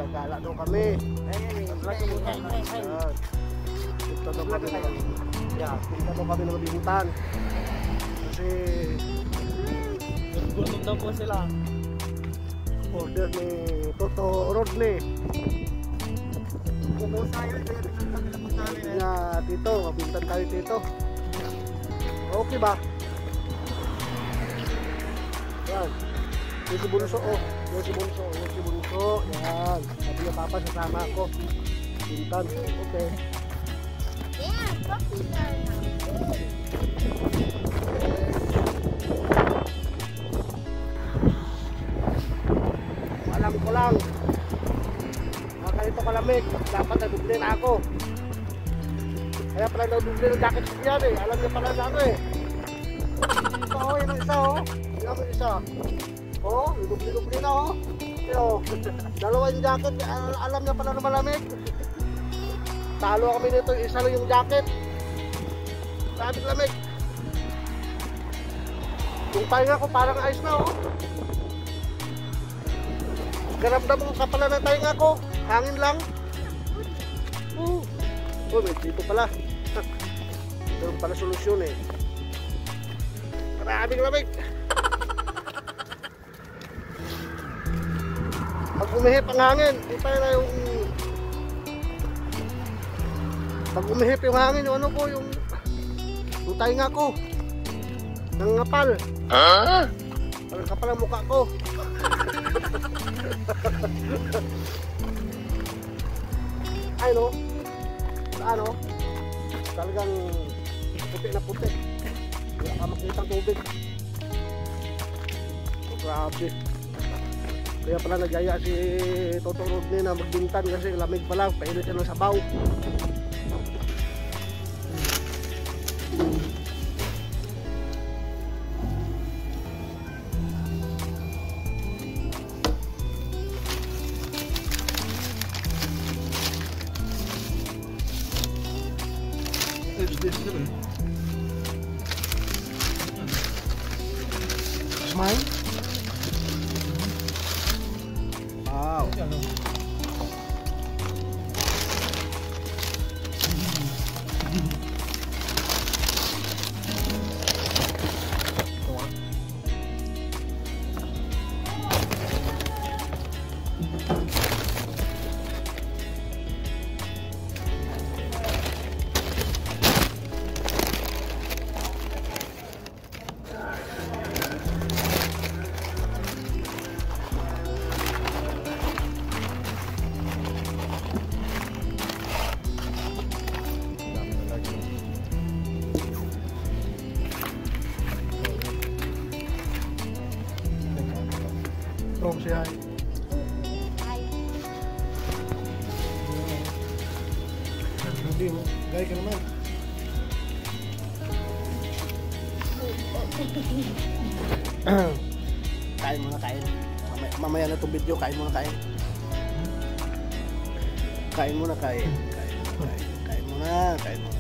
gagala daw kami. Punta daw kami ng punta daw kami ng Bintan. Kasi gutom daw po sila. order ni Toto Rodney. Nga dito, Bintan tayo dito. Okay ba? Yan. Yung si Bunso, oh. Yung si Bunso. Yan. Sabi niya, Papa, sasama ako. Bintan. Okay. Yeah, puppy are now. Alam ko lang. Mga ganito kalamig. Dapat nagdubli na ako. Kaya pala nagdubli ng jacket ko yan eh. Alam niya pala na ako eh. Ito oh, yun ang isa oh. Yun ang isa. Oh, dubli-dubli na oh. Yo, dalawa yung jacket. Alam niya pala na malamig. Talo kami nito. Isa lang yung jacket. Sabi lamig. Yung pahinga ko parang ice na oh. Garamdam mo sa pala ng tainga ko. Hangin lang. Oh, may dito pala. Ito pala solusyon eh. Maraming lamig. Pag umihip ang hangin, ito na yung... Pag umihip yung hangin, yung ano ko, yung tainga ko. Nangapal. Parang kapal ang mukha ko. Ay no, ano, talagang puti na puti. Wala ka makita ang tubig. Oh, grabe. Kaya pala nagyaya si Toto Rodney na magbintan kasi lamig pa lang, painit siya ng sabaw. Mine? Wow. Strong siya. Hindi mo, gaya ka naman. Kain muna, kain. Mamaya na itong video, kain muna, kain. Kain muna, kain. Kain muna, kain muna.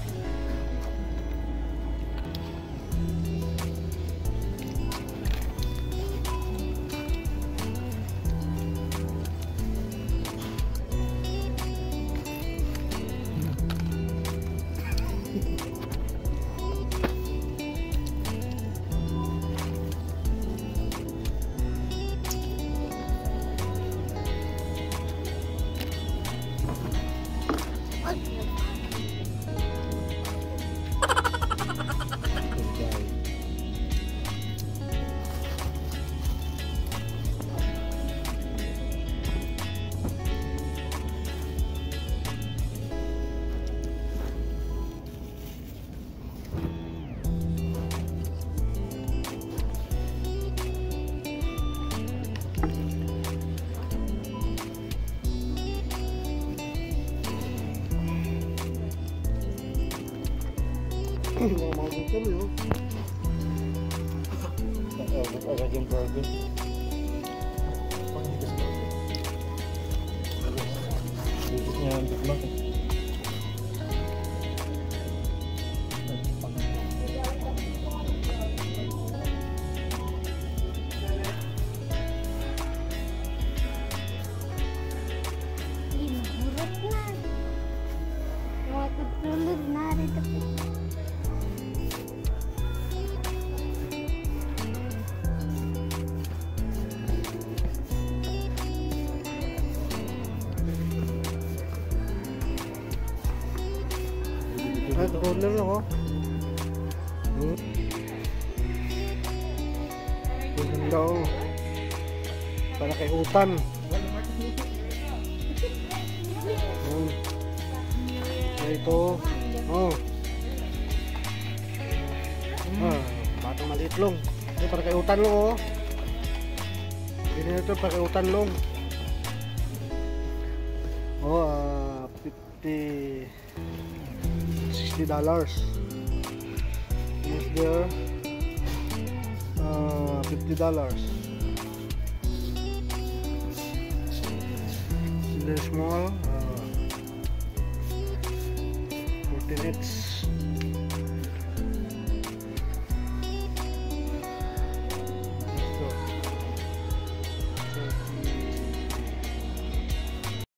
Mau gutom yun. Agad yung burger. Bisit niya ang Big Mac eh. Red roller ako. Ganda oh. Para kay utan. Ito. Oh. Batang maliit long. Ito para kay utan long oh. Ganyan ito para kay utan long. Oh, $60. Is there $50. The small 14 inch